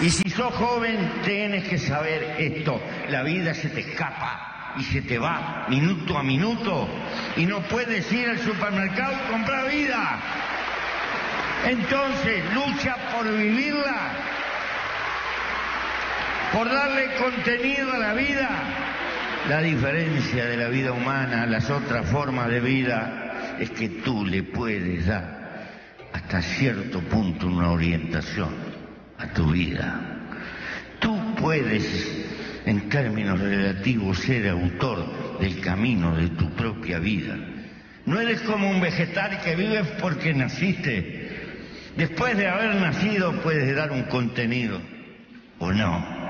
Y si sos joven, tienes que saber esto. La vida se te escapa y se te va minuto a minuto. Y no puedes ir al supermercado y comprar vida. Entonces, lucha por vivirla, por darle contenido a la vida. La diferencia de la vida humana a las otras formas de vida es que tú le puedes dar hasta cierto punto una orientación a tu vida. Tú puedes, en términos relativos, ser autor del camino de tu propia vida. No eres como un vegetal que vives porque naciste. Después de haber nacido puedes dar un contenido, o no.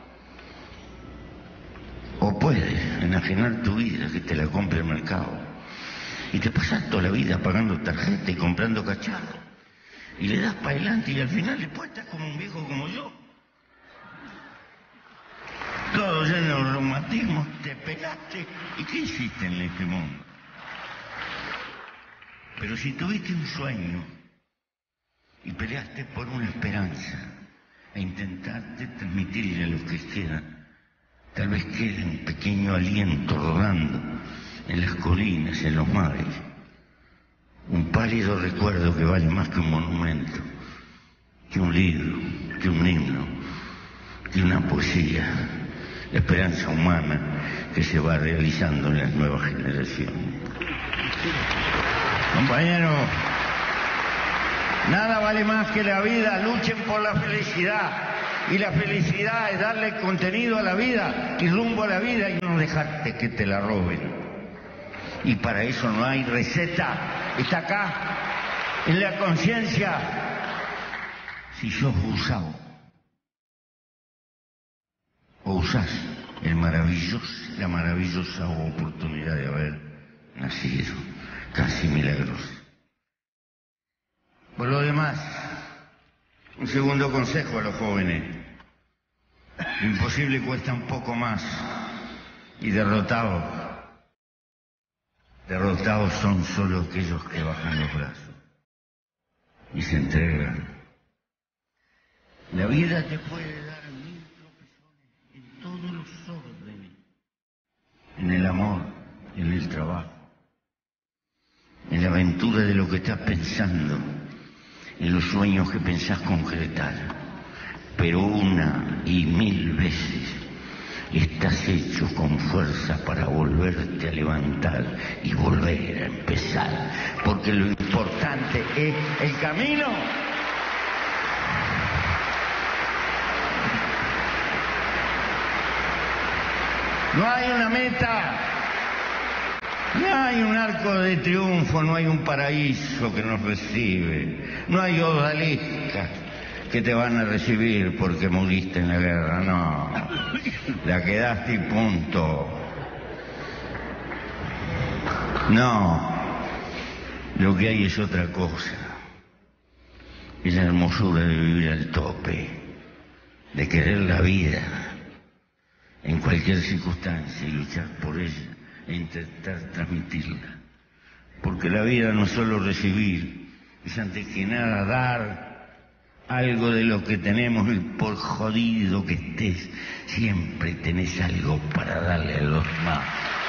O puedes enajenar tu vida, que te la compre el mercado. Y te pasas toda la vida pagando tarjeta y comprando cacharros. Y le das para adelante y al final después estás como un viejo como yo. Todo lleno de reumatismo, te pelaste. ¿Y qué hiciste en este mundo? Pero si tuviste un sueño y peleaste por una esperanza e intentaste transmitirle a los que quedan, tal vez quede un pequeño aliento rodando en las colinas, en los mares. Un pálido recuerdo que vale más que un monumento, que un libro, que un himno, que una poesía. La esperanza humana que se va realizando en las nuevas generaciones. Compañeros, nada vale más que la vida. Luchen por la felicidad. Y la felicidad es darle contenido a la vida y rumbo a la vida y no dejarte que te la roben. Y para eso no hay receta. Está acá, en la conciencia. Si sos usado o usás la maravillosa oportunidad de haber nacido, casi milagrosa. Por lo demás, un segundo consejo a los jóvenes. Lo imposible cuesta un poco más. Y derrotados son solo aquellos que bajan los brazos y se entregan. La vida te puede dar 1000 tropezones en todos los órdenes. En el amor, en el trabajo, en la aventura de lo que estás pensando, en los sueños que pensás concretar, pero 1 y 1000 veces estás hecho con fuerza para volverte a levantar y volver a empezar, porque lo importante es el camino. No hay una meta, no hay un arco de triunfo, no hay un paraíso que nos recibe, no hay odaliscas que te van a recibir porque moriste en la guerra, no, la quedaste y punto. No, lo que hay es otra cosa, es la hermosura de vivir al tope, de querer la vida en cualquier circunstancia y luchar por ella e intentar transmitirla. Porque la vida no es solo recibir, es antes que nada dar algo de lo que tenemos y por jodido que estés, siempre tenés algo para darle a los demás.